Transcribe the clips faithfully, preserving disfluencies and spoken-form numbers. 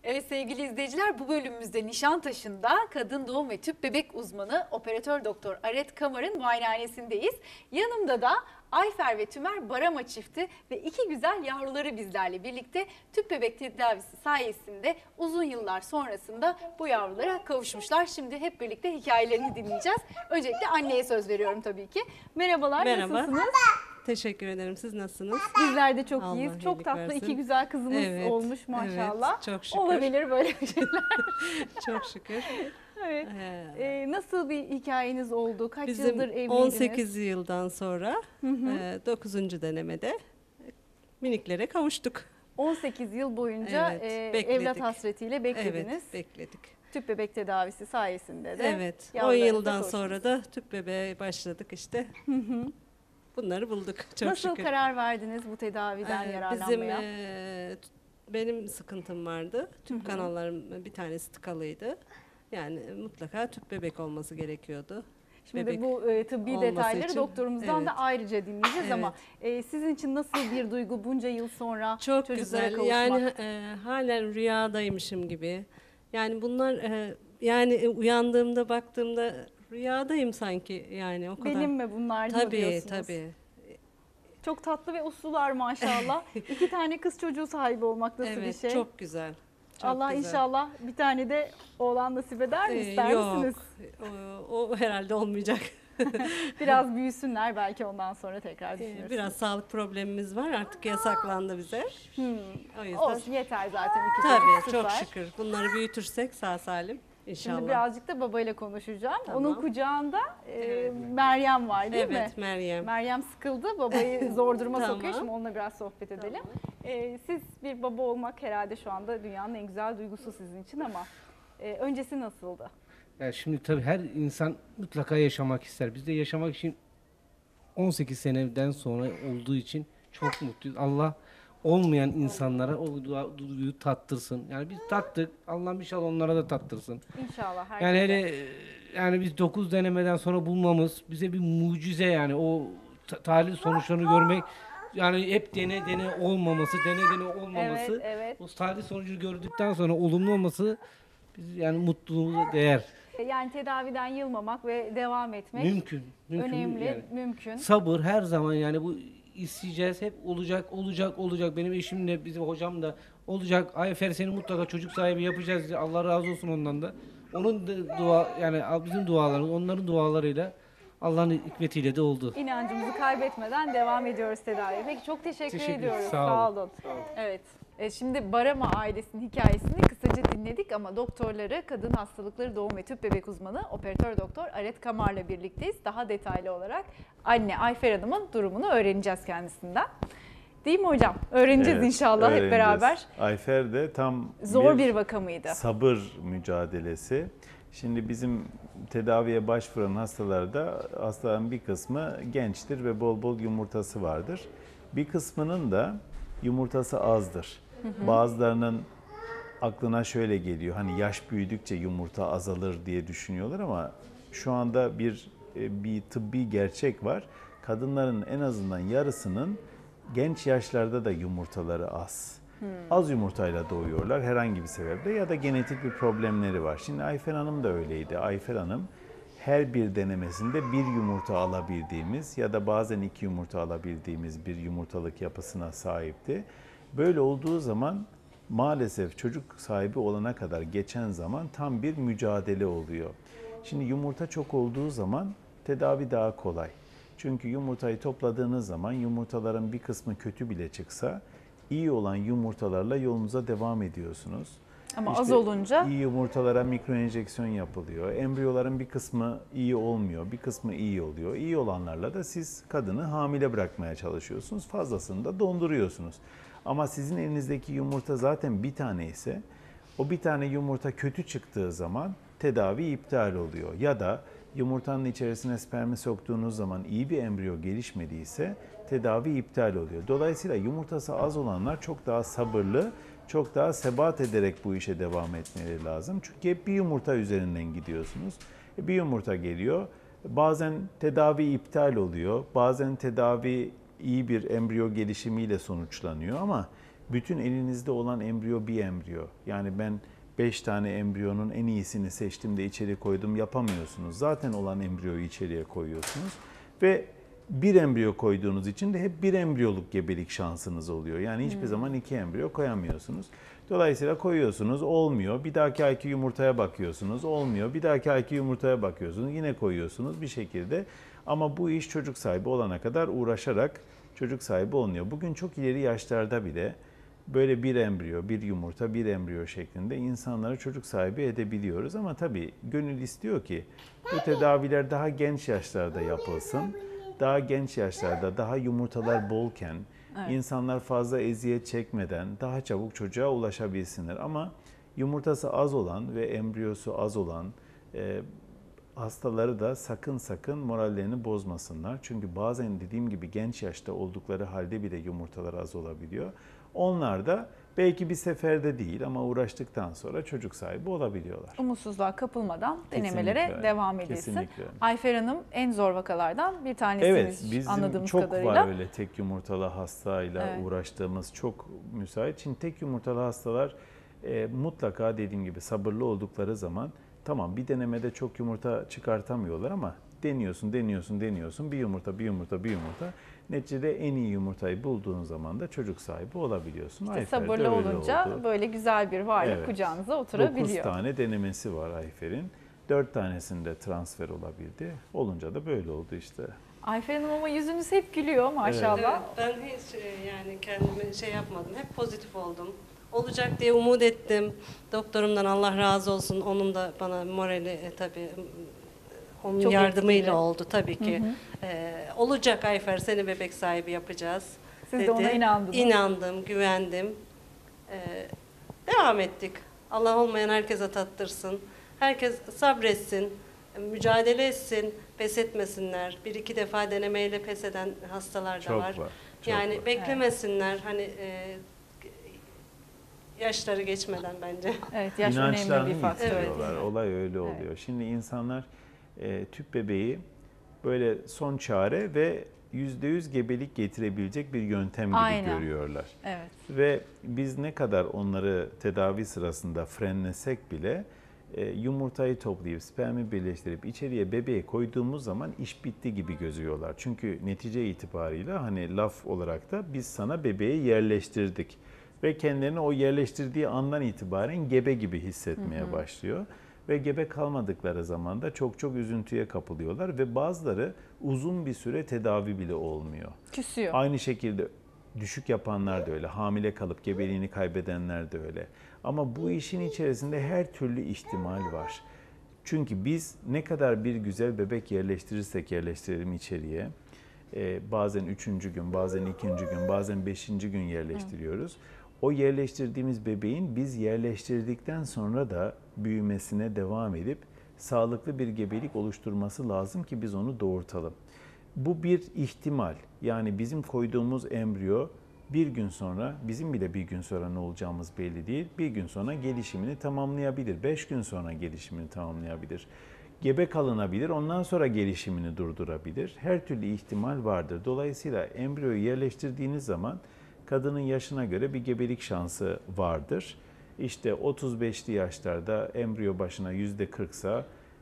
Evet sevgili izleyiciler, bu bölümümüzde Nişantaşı'nda kadın doğum ve tüp bebek uzmanı operatör doktor Aret Kamar'ın muayenehanesindeyiz. Yanımda da Ayfer ve Tümer Barama çifti ve iki güzel yavruları bizlerle birlikte tüp bebek tedavisi sayesinde uzun yıllar sonrasında bu yavrulara kavuşmuşlar. Şimdi hep birlikte hikayelerini dinleyeceğiz. Öncelikle anneye söz veriyorum tabii ki. Merhabalar, Merhaba. nasılsınız? Teşekkür ederim. Siz nasılsınız? Bizler de çok Allah iyiyiz. Çok iyilik tatlı versin. iki güzel kızımız Evet, olmuş maşallah. evet, çok şükür. Olabilir böyle bir şeyler. Çok şükür. Evet. Ee, Ee, nasıl bir hikayeniz oldu? Kaç Bizim yıldır evliydiniz? on sekiz yıldan sonra e, dokuzuncu denemede miniklere kavuştuk. on sekiz yıl boyunca Evet, e, bekledik. evlat hasretiyle beklediniz. Evet, bekledik. Tüp bebek tedavisi sayesinde de. Evet, on yavrularınıza yıldan kavuştunuz. sonra da tüp bebeğe başladık işte. Bunları bulduk çok Nasıl şükür. karar verdiniz bu tedaviden Ee, yararlanmaya? Bizim e, benim sıkıntım vardı. Tüp kanallarım bir tanesi tıkalıydı. Yani mutlaka tüp bebek olması gerekiyordu. Şimdi bebek bu e, tıbbi olması detayları için, doktorumuzdan evet. da ayrıca dinleyeceğiz Evet. ama e, sizin için nasıl bir duygu bunca yıl sonra Çok çocuklara güzel. kavuşmak? Yani e, halen rüyadaymışım gibi. Yani bunlar e, yani e, uyandığımda baktığımda rüyadayım sanki yani o kadar. Benim mi bunlar mı Tabii diyorsunuz? tabii. Çok tatlı ve uslular maşallah. İki tane kız çocuğu sahibi olmak nasıl Evet bir şey? çok güzel. Çok Allah güzel. inşallah bir tane de oğlan nasip eder mi? Ee, İster yok. misiniz? O, o herhalde olmayacak. Biraz büyüsünler belki ondan sonra tekrar Ee, düşünürsünüz. Biraz sağlık problemimiz var. Artık yasaklandı bize. Hmm. O yüzden. Olsun yeter zaten iki Tabii çocuk çok süper. şükür. Bunları büyütürsek sağ salim inşallah. Şimdi birazcık da babayla konuşacağım. Tamam. Onun kucağında e, Evet. Meryem var değil mi? Evet Meryem. Meryem sıkıldı. Babayı zor duruma Tamam. sokuyor. Şimdi onunla biraz sohbet edelim. E, siz bir baba olmak herhalde şu anda dünyanın en güzel duygusu sizin için ama e, öncesi nasıldı? Ya şimdi tabii her insan mutlaka yaşamak ister. Biz de yaşamak için on sekiz seneden sonra olduğu için çok mutluyuz. Allah olmayan insanlara o dua- duyguyu tattırsın. Yani biz tattık. Allah'ım inşallah onlara da tattırsın. İnşallah. herkese. Yani hele e, yani biz dokuz denemeden sonra bulmamız bize bir mucize yani. O ta- tahlil sonuçlarını görmek yani hep dene dene olmaması, dene dene olmaması. Evet, evet. O tahlil sonucunu gördükten sonra olumlu olması biz yani mutluluğumuza değer. Yani tedaviden yılmamak ve devam etmek Mümkün. Mümkün. önemli, yani. mümkün. Sabır her zaman yani bu isteyeceğiz hep olacak olacak olacak. Benim eşim de bizim hocam da olacak. Ayfer seni mutlaka çocuk sahibi yapacağız diye. Allah razı olsun ondan da. Onun da dua yani bizim dualarımız onların dualarıyla Allah'ın hikmetiyle de oldu. İnancımızı kaybetmeden devam ediyoruz tedaviye. Peki çok teşekkür, Teşekkür ediyoruz. ederim. Sağ, Sağ olun. olun. Evet. E, şimdi Barama ailesinin hikayesini kısaca dinledik ama doktorları, kadın hastalıkları doğum ve tüp bebek uzmanı operatör doktor Aret Kamar'la birlikteyiz. Daha detaylı olarak anne Ayfer Hanım'ın durumunu öğreneceğiz kendisinden. Değil mi hocam? Öğreneceğiz Evet, inşallah hep öğreneceğiz. beraber. Ayfer de tam Zor bir vaka mıydı? sabır mücadelesi. Şimdi bizim tedaviye başvuran hastalarda hastaların bir kısmı gençtir ve bol bol yumurtası vardır. Bir kısmının da yumurtası azdır. Bazılarının aklına şöyle geliyor, hani yaş büyüdükçe yumurta azalır diye düşünüyorlar ama şu anda bir bir tıbbi gerçek var. Kadınların en azından yarısının genç yaşlarda da yumurtaları az. Hmm. Az yumurtayla doğuyorlar herhangi bir sebeple ya da genetik bir problemleri var. Şimdi Ayfer Hanım da öyleydi. Ayfer Hanım her bir denemesinde bir yumurta alabildiğimiz ya da bazen iki yumurta alabildiğimiz bir yumurtalık yapısına sahipti. Böyle olduğu zaman maalesef çocuk sahibi olana kadar geçen zaman tam bir mücadele oluyor. Şimdi yumurta çok olduğu zaman tedavi daha kolay. Çünkü yumurtayı topladığınız zaman yumurtaların bir kısmı kötü bile çıksa iyi olan yumurtalarla yolunuza devam ediyorsunuz. Ama İşte az olunca iyi yumurtalara mikroenjeksiyon yapılıyor. Embriyoların bir kısmı iyi olmuyor, bir kısmı iyi oluyor. İyi olanlarla da siz kadını hamile bırakmaya çalışıyorsunuz. Fazlasını da donduruyorsunuz. Ama sizin elinizdeki yumurta zaten bir tane ise o bir tane yumurta kötü çıktığı zaman tedavi iptal oluyor. Ya da yumurtanın içerisine spermi soktuğunuz zaman iyi bir embriyo gelişmediyse tedavi iptal oluyor. Dolayısıyla yumurtası az olanlar çok daha sabırlı, çok daha sebat ederek bu işe devam etmeleri lazım. Çünkü hep bir yumurta üzerinden gidiyorsunuz. Bir yumurta geliyor. Bazen tedavi iptal oluyor. Bazen tedavi iyi bir embriyo gelişimiyle sonuçlanıyor ama bütün elinizde olan embriyo bir embriyo. Yani ben beş tane embriyonun en iyisini seçtim de içeri koydum yapamıyorsunuz. Zaten olan embriyoyu içeriye koyuyorsunuz ve bir embriyo koyduğunuz için de hep bir embriyoluk gebelik şansınız oluyor. Yani hiçbir hmm. zaman iki embriyo koyamıyorsunuz. Dolayısıyla koyuyorsunuz, olmuyor. Bir dahaki ayki yumurtaya bakıyorsunuz, olmuyor. Bir dahaki ayki yumurtaya bakıyorsunuz, yine koyuyorsunuz bir şekilde. Ama bu iş çocuk sahibi olana kadar uğraşarak çocuk sahibi olunuyor. Bugün çok ileri yaşlarda bile böyle bir embriyo, bir yumurta, bir embriyo şeklinde insanları çocuk sahibi edebiliyoruz. Ama tabii gönül istiyor ki bu tedaviler daha genç yaşlarda yapılsın. Daha genç yaşlarda, daha yumurtalar bolken, evet. insanlar fazla eziyet çekmeden daha çabuk çocuğa ulaşabilsinler. Ama yumurtası az olan ve embriyosu az olan e, hastaları da sakın sakın morallerini bozmasınlar. Çünkü bazen dediğim gibi genç yaşta oldukları halde bile yumurtalar az olabiliyor. Onlar da belki bir seferde değil ama uğraştıktan sonra çocuk sahibi olabiliyorlar. Umutsuzluğa kapılmadan Kesinlikle denemelere öyle. devam edilsin. Kesinlikle öyle. Ayfer Hanım en zor vakalardan bir tanesiniz Evet, bizim anladığımız çok kadarıyla. var öyle tek yumurtalı hastayla Evet. uğraştığımız çok müsait. Şimdi tek yumurtalı hastalar e, mutlaka dediğim gibi sabırlı oldukları zaman tamam bir denemede çok yumurta çıkartamıyorlar ama deniyorsun, deniyorsun, deniyorsun bir yumurta, bir yumurta, bir yumurta. Neticede en iyi yumurtayı bulduğun zaman da çocuk sahibi olabiliyorsun. İşte Ayfer'de sabırlı öyle olunca oldu. böyle güzel bir varlık Evet. kucağınıza oturabiliyor. dokuz tane denemesi var Ayfer'in. dört tanesinde transfer olabildi. Olunca da böyle oldu işte. Ayfer Hanım ama yüzünüz hep gülüyor maşallah. Evet, ben hiç e, yani kendime şey yapmadım. Hep pozitif oldum. Olacak diye umut ettim. Doktorumdan Allah razı olsun. Onun da bana morali e, tabii onun Çok yardımıyla etkili. oldu tabii ki. Hı hı. Ee, olacak Ayfer, seni bebek sahibi yapacağız. Siz dedi. de ona inandınız. İnandım, güvendim. Ee, devam ettik. Allah olmayan herkese tattırsın. Herkes sabretsin, mücadele etsin, pes etmesinler. Bir iki defa denemeyle pes eden hastalar da Çok var. var. Çok yani var. beklemesinler. Hani e, yaşları geçmeden bence. Evet, yaş önemli İnançlarını bir faktör. yitiriyorlar. Evet. Olay öyle oluyor. Evet. Şimdi insanlar e, tüp bebeği böyle son çare ve yüzde yüz gebelik getirebilecek bir yöntem gibi Aynen. görüyorlar. Evet. Ve biz ne kadar onları tedavi sırasında frenlesek bile e, yumurtayı toplayıp spermi birleştirip içeriye bebeği koyduğumuz zaman iş bitti gibi gözüyorlar. Çünkü netice itibarıyla hani laf olarak da biz sana bebeği yerleştirdik. Ve kendilerini o yerleştirdiği andan itibaren gebe gibi hissetmeye hı hı. başlıyor. Ve gebe kalmadıkları zaman da çok çok üzüntüye kapılıyorlar ve bazıları uzun bir süre tedavi bile olmuyor. Küsüyor. Aynı şekilde düşük yapanlar da öyle, hamile kalıp gebeliğini kaybedenler de öyle. Ama bu işin içerisinde her türlü ihtimal var. Çünkü biz ne kadar bir güzel bebek yerleştirirsek yerleştirelim içeriye, bazen üçüncü gün, bazen ikinci gün, bazen beşinci gün yerleştiriyoruz. Hı. O yerleştirdiğimiz bebeğin biz yerleştirdikten sonra da büyümesine devam edip sağlıklı bir gebelik oluşturması lazım ki biz onu doğurtalım. Bu bir ihtimal. Yani bizim koyduğumuz embriyo bir gün sonra, bizim bile bir gün sonra ne olacağımız belli değil. Bir gün sonra gelişimini tamamlayabilir. Beş gün sonra gelişimini tamamlayabilir. Gebe kalınabilir, ondan sonra gelişimini durdurabilir. Her türlü ihtimal vardır. Dolayısıyla embriyoyu yerleştirdiğiniz zaman kadının yaşına göre bir gebelik şansı vardır. İşte otuz beşli yaşlarda embriyo başına yüzde kırksa,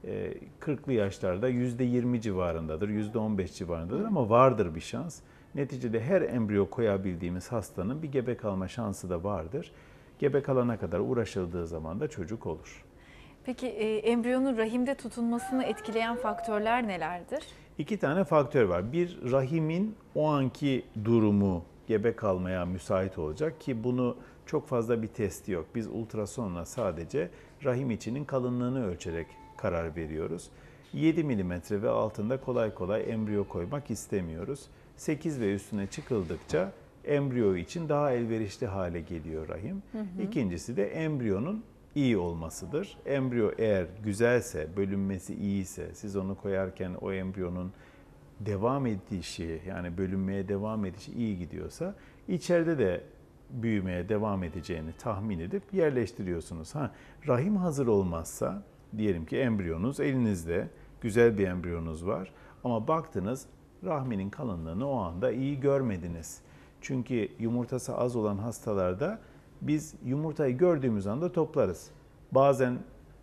kırklı yaşlarda yüzde yirmi civarındadır, yüzde on beş civarındadır ama vardır bir şans. Neticede her embriyo koyabildiğimiz hastanın bir gebe kalma şansı da vardır. Gebe kalana kadar uğraşıldığı zaman da çocuk olur. Peki e, embriyonun rahimde tutunmasını etkileyen faktörler nelerdir? İki tane faktör var. Bir, rahimin o anki durumu gebe kalmaya müsait olacak ki bunu çok fazla bir testi yok. Biz ultrasonla sadece rahim içinin kalınlığını ölçerek karar veriyoruz. yedi milimetre ve altında kolay kolay embriyo koymak istemiyoruz. sekiz ve üstüne çıkıldıkça embriyo için daha elverişli hale geliyor rahim. Hı hı. İkincisi de embriyonun iyi olmasıdır. Embriyo eğer güzelse, bölünmesi iyiyse, siz onu koyarken o embriyonun devam edişi, yani bölünmeye devam edişi iyi gidiyorsa, içeride de büyümeye devam edeceğini tahmin edip yerleştiriyorsunuz. Ha, rahim hazır olmazsa, diyelim ki embriyonuz elinizde, güzel bir embriyonuz var ama baktınız rahminin kalınlığını o anda iyi görmediniz. Çünkü yumurtası az olan hastalarda biz yumurtayı gördüğümüz anda toplarız. Bazen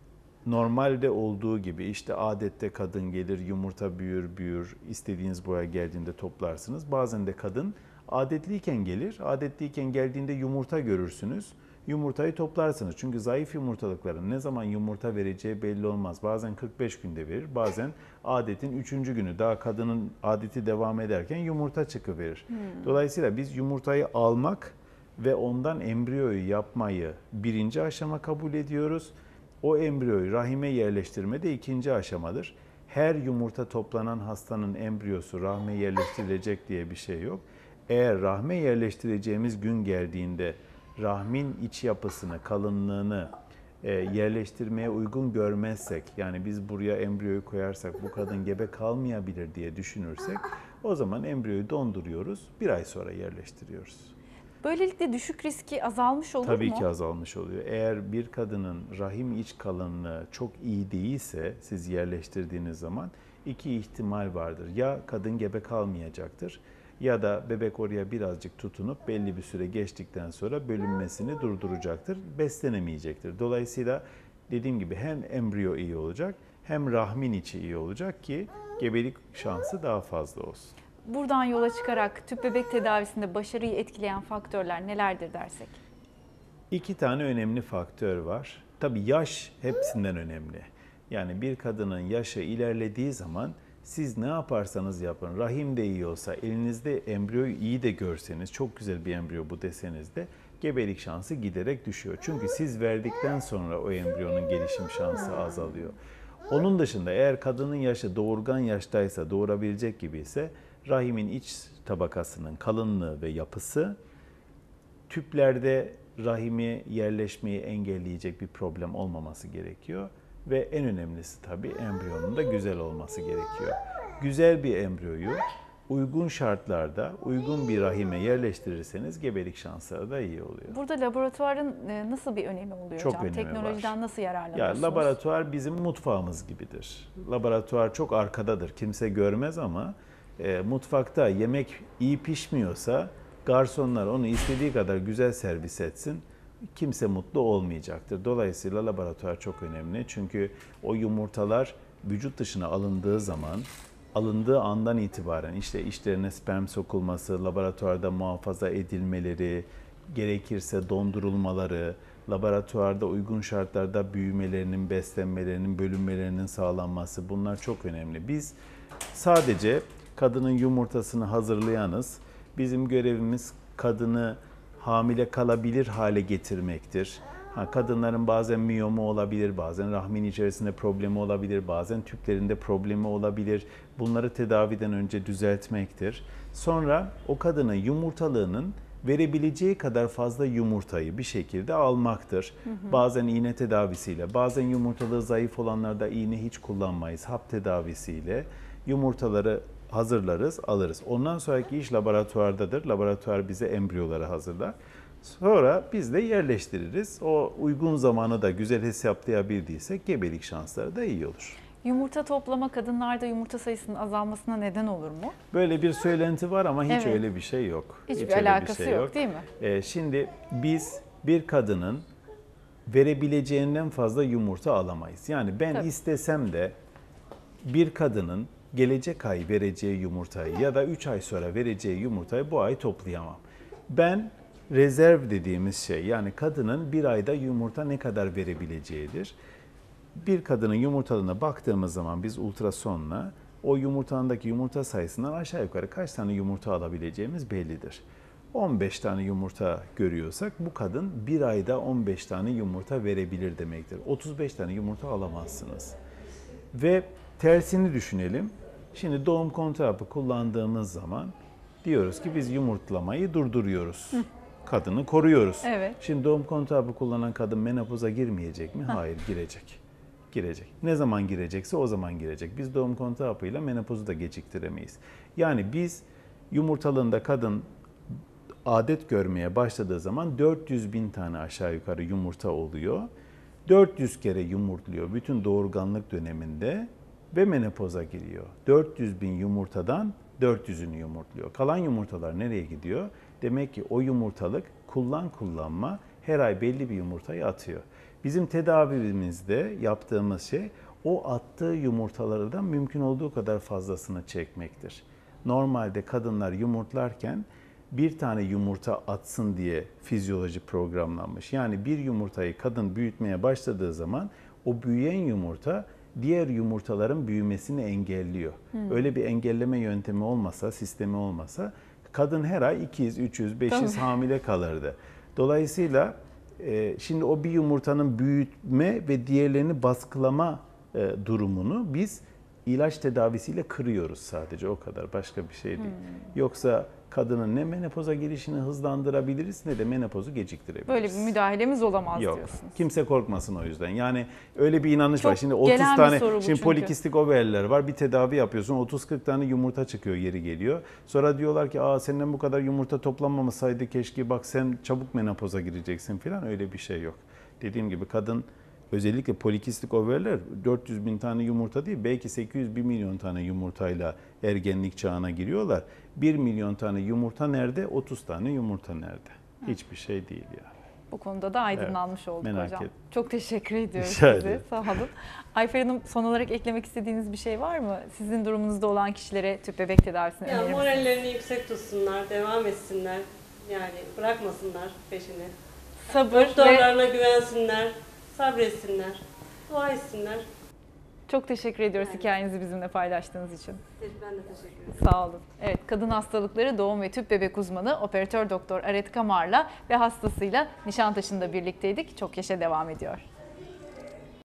normalde olduğu gibi işte adette kadın gelir, yumurta büyür büyür, istediğiniz boya geldiğinde toplarsınız. Bazen de kadın adetliyken gelir, adetliyken geldiğinde yumurta görürsünüz. Yumurtayı toplarsınız. Çünkü zayıf yumurtalıkların ne zaman yumurta vereceği belli olmaz. Bazen kırk beş günde verir, bazen adetin üçüncü günü, daha kadının adeti devam ederken yumurta çıkıverir. Hmm. Dolayısıyla biz yumurtayı almak ve ondan embriyoyu yapmayı birinci aşama kabul ediyoruz. O embriyoyu rahime yerleştirme de ikinci aşamadır. Her yumurta toplanan hastanın embriyosu rahme yerleştirilecek diye bir şey yok. Eğer rahme yerleştireceğimiz gün geldiğinde rahmin iç yapısını, kalınlığını e, yerleştirmeye uygun görmezsek, yani biz buraya embriyoyu koyarsak bu kadın gebe kalmayabilir diye düşünürsek, o zaman embriyoyu donduruyoruz, bir ay sonra yerleştiriyoruz. Böylelikle düşük riski azalmış olur Tabii mu? ki azalmış oluyor. Eğer bir kadının rahim iç kalınlığı çok iyi değilse siz yerleştirdiğiniz zaman iki ihtimal vardır. Ya kadın gebe kalmayacaktır ya da bebek oraya birazcık tutunup belli bir süre geçtikten sonra bölünmesini durduracaktır, beslenemeyecektir. Dolayısıyla dediğim gibi hem embriyo iyi olacak hem rahmin içi iyi olacak ki gebelik şansı daha fazla olsun. Buradan yola çıkarak tüp bebek tedavisinde başarıyı etkileyen faktörler nelerdir dersek? İki tane önemli faktör var. Tabii yaş hepsinden önemli. Yani bir kadının yaşı ilerlediği zaman siz ne yaparsanız yapın, rahim de iyi olsa, elinizde embriyoyu iyi de görseniz, çok güzel bir embriyo bu deseniz de gebelik şansı giderek düşüyor. Çünkü siz verdikten sonra o embriyonun gelişim şansı azalıyor. Onun dışında eğer kadının yaşı doğurgan yaştaysa, doğurabilecek gibi ise rahimin iç tabakasının kalınlığı ve yapısı tüplerde rahimi yerleşmeyi engelleyecek bir problem olmaması gerekiyor. Ve en önemlisi tabii embriyonun da güzel olması gerekiyor. Güzel bir embriyoyu uygun şartlarda, uygun bir rahime yerleştirirseniz gebelik şansları da iyi oluyor. Burada laboratuvarın nasıl bir önemi oluyor Çok hocam? önemi Teknolojiden var. nasıl yararlanıyorsunuz? Ya, laboratuvar bizim mutfağımız gibidir. Laboratuvar çok arkadadır, kimse görmez ama e, mutfakta yemek iyi pişmiyorsa garsonlar onu istediği kadar güzel servis etsin, kimse mutlu olmayacaktır. Dolayısıyla laboratuvar çok önemli. Çünkü o yumurtalar vücut dışına alındığı zaman, alındığı andan itibaren işte içlerine sperm sokulması, laboratuvarda muhafaza edilmeleri, gerekirse dondurulmaları, laboratuvarda uygun şartlarda büyümelerinin, beslenmelerinin, bölünmelerinin sağlanması, bunlar çok önemli. Biz sadece kadının yumurtasını hazırlayanız. Bizim görevimiz kadını hamile kalabilir hale getirmektir. Ha, kadınların bazen miyomu olabilir, bazen rahmin içerisinde problemi olabilir, bazen tüplerinde problemi olabilir. Bunları tedaviden önce düzeltmektir. Sonra o kadının yumurtalığının verebileceği kadar fazla yumurtayı bir şekilde almaktır. Hı hı. Bazen iğne tedavisiyle, bazen yumurtalığı zayıf olanlarda iğne hiç kullanmayız. Hap tedavisiyle yumurtaları hazırlarız, alırız. Ondan sonraki iş laboratuvardadır. Laboratuvar bize embriyoları hazırlar. Sonra biz de yerleştiririz. O uygun zamanı da güzel hesaplayabildiysek gebelik şansları da iyi olur. Yumurta toplama kadınlarda yumurta sayısının azalmasına neden olur mu? Böyle bir söylenti var ama hiç Evet. öyle bir şey yok. Hiçbir hiç öyle alakası bir şey yok, yok değil mi? Ee, şimdi biz bir kadının verebileceğinden fazla yumurta alamayız. Yani ben Tabii. istesem de bir kadının gelecek ay vereceği yumurtayı ya da üç ay sonra vereceği yumurtayı bu ay toplayamam. Ben rezerv dediğimiz şey, yani kadının bir ayda yumurta ne kadar verebileceğidir. Bir kadının yumurtalığına baktığımız zaman biz ultrasonla o yumurtandaki yumurta sayısından aşağı yukarı kaç tane yumurta alabileceğimiz bellidir. on beş tane yumurta görüyorsak bu kadın bir ayda on beş tane yumurta verebilir demektir. otuz beş tane yumurta alamazsınız. Ve tersini düşünelim. Şimdi doğum kontrol hapı kullandığımız zaman diyoruz ki biz yumurtlamayı durduruyoruz. Hı. Kadını koruyoruz. Evet. Şimdi doğum kontrol hapı kullanan kadın menopoza girmeyecek mi? Hayır, girecek. Girecek. Ne zaman girecekse o zaman girecek. Biz doğum kontrol hapıyla menopozu da geciktiremeyiz. Yani biz yumurtalığında kadın adet görmeye başladığı zaman dört yüz bin tane aşağı yukarı yumurta oluyor. dört yüz kere yumurtluyor bütün doğurganlık döneminde ve menopoza giriyor. dört yüz bin yumurtadan dört yüzünü yumurtluyor. Kalan yumurtalar nereye gidiyor? Demek ki o yumurtalık kullan kullanma her ay belli bir yumurtayı atıyor. Bizim tedavimizde yaptığımız şey o attığı yumurtaları da mümkün olduğu kadar fazlasını çekmektir. Normalde kadınlar yumurtlarken bir tane yumurta atsın diye fizyoloji programlanmış. Yani bir yumurtayı kadın büyütmeye başladığı zaman o büyüyen yumurta diğer yumurtaların büyümesini engelliyor. Hmm. Öyle bir engelleme yöntemi olmasa, sistemi olmasa kadın her ay iki yüz, üç yüz, beş yüz hamile kalırdı. Dolayısıyla e, şimdi o bir yumurtanın büyütme ve diğerlerini baskılama e, durumunu biz ilaç tedavisiyle kırıyoruz sadece, o kadar, başka bir şey değil. Hmm. Yoksa kadının ne menopoza girişini hızlandırabiliriz ne de menopozu geciktirebiliriz. Böyle bir müdahalemiz olamaz Yok. diyorsunuz. Kimse korkmasın o yüzden. Yani öyle bir inanış Çok var. Şimdi otuz gelen bir tane soru bu şimdi çünkü. polikistik overler var. Bir tedavi yapıyorsun. otuz kırk tane yumurta çıkıyor, geri geliyor. Sonra diyorlar ki aa senden bu kadar yumurta toplanmamasaydı keşke, bak sen çabuk menopoza gireceksin falan. Öyle bir şey yok. Dediğim gibi kadın, özellikle polikistik overler dört yüz bin tane yumurta değil, belki sekiz yüz bir milyon tane yumurtayla ergenlik çağına giriyorlar. bir milyon tane yumurta nerede? otuz tane yumurta nerede? Hiçbir şey değil ya. Bu konuda da aydınlanmış Evet, olduk merak hocam. et. Çok teşekkür ediyoruz Rica size. ederim. Sağ olun. Ayfer Hanım, son olarak eklemek istediğiniz bir şey var mı? Sizin durumunuzda olan kişilere tüp bebek tedavisini Ya önerir misiniz? morallerini yüksek tutsunlar, devam etsinler. Yani bırakmasınlar peşini. Sabır ve Doktorlarına güvensinler, sabretsinler, dua etsinler. çok teşekkür ediyoruz Yani. hikayenizi bizimle paylaştığınız için. Ben de teşekkür ederim. Sağ olun. Evet, kadın hastalıkları doğum ve tüp bebek uzmanı operatör doktor Aret Kamar'la ve hastasıyla Nişantaşı'nda birlikteydik. Çok yaşa devam ediyor.